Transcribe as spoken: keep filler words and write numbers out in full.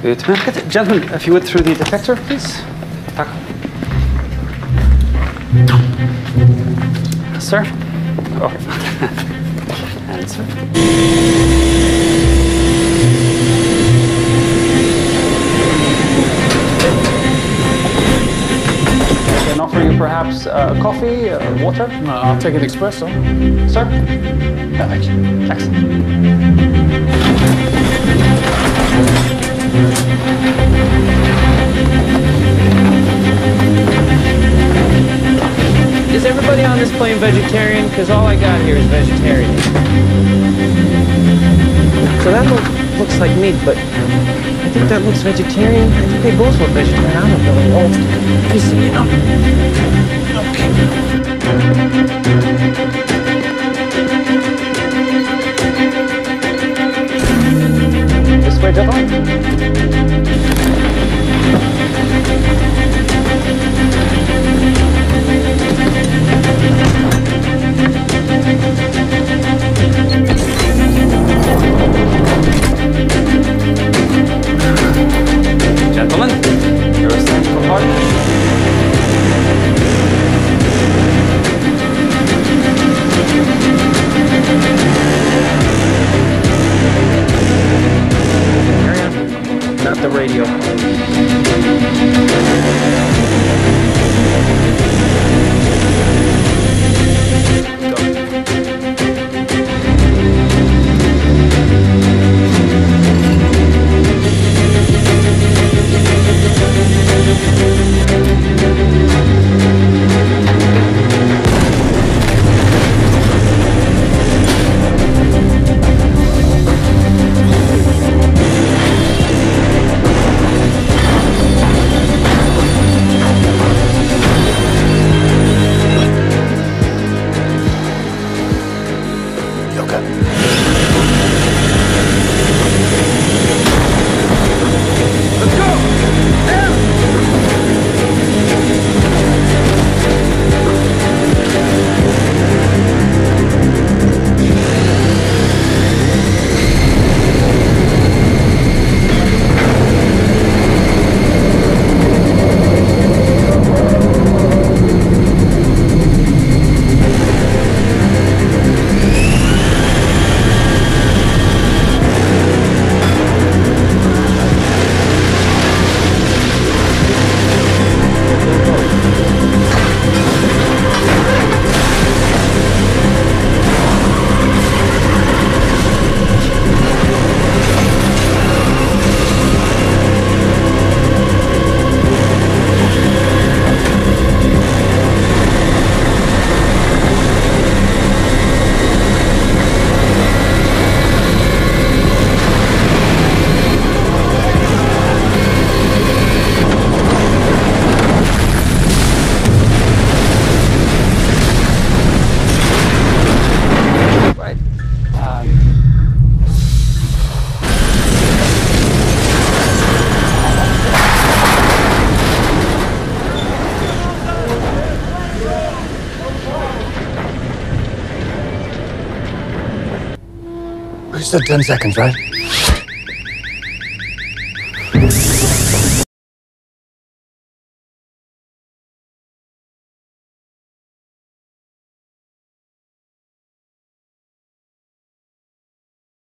Good. Gentlemen, if you would through the detector, please. Tak. Sir? Oh. And sir. I can offer you perhaps uh, coffee, uh, water? No, I'll take an espresso. Sir? Yeah, thank you. Thanks. Is everybody on this plane vegetarian? Because all I got here is vegetarian. So that look, looks like meat, but I think that looks vegetarian. I think they both look vegetarian. I don't really know. Let me see, you know. Okay. This way, gentlemen. Gentlemen, your assigned compartment. Not the radio. You said ten seconds, right?